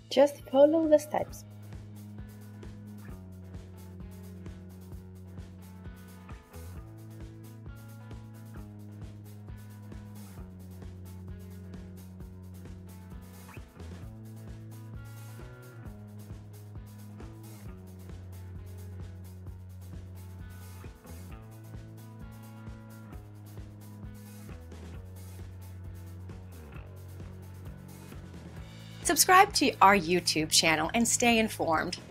Just follow the steps. Subscribe to our YouTube channel and stay informed.